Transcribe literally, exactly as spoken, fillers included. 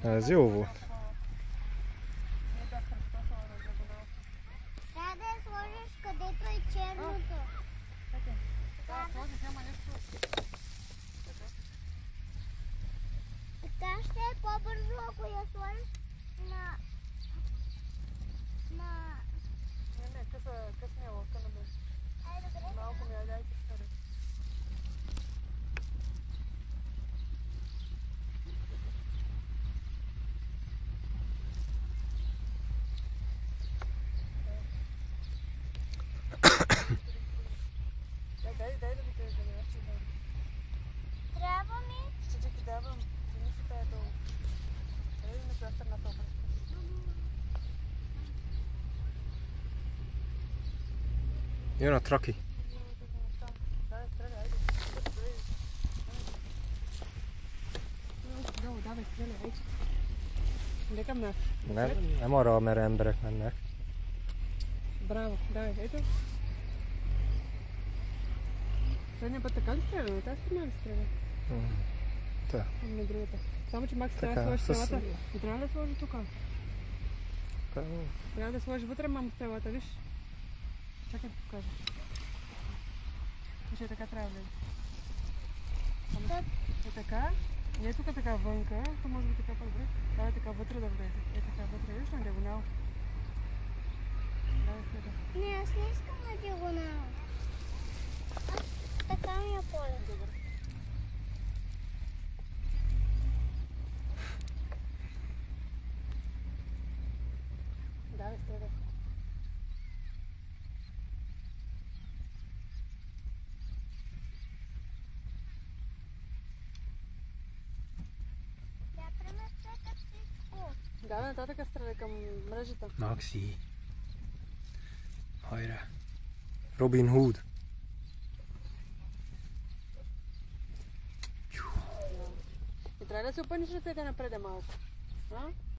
Ez jó volt. Jön a traki. Nem, nem arra, amerre emberek mennek. Bravo, давай, это. Сегодня по такому стреляю, так стреляю, стреляю. Да. Не греет. Само че Макс трябва да сложи стрелата. И трябва да сложи тук. Трябва да сложи вътре, мама, стрелата, виж. Чакай да покажа. Виж, е така трябва да е. Е така. Не е тук така вънка, то може би така по-добре. Давай така вътре да влезе. Е така вътре, виж на диагонал. Давай следа. Не, аз не искам на диагонал. Така ми е поле. Добре. Давай следа. Давай нататък стреля към мрежата. Макси. Хайде. Robin Hood. И трябва да се опъниш ръцете напред малко. А?